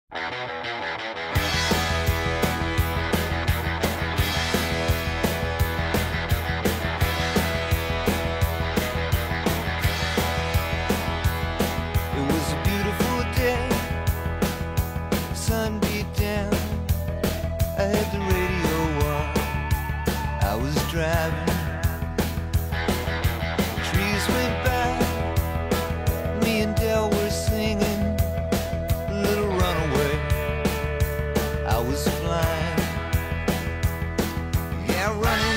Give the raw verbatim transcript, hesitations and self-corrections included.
was a beautiful day, sun beat down. I had the radio on, I was driving. Trees went by, me and Del were singing Little Runaway. I was flying, yeah, running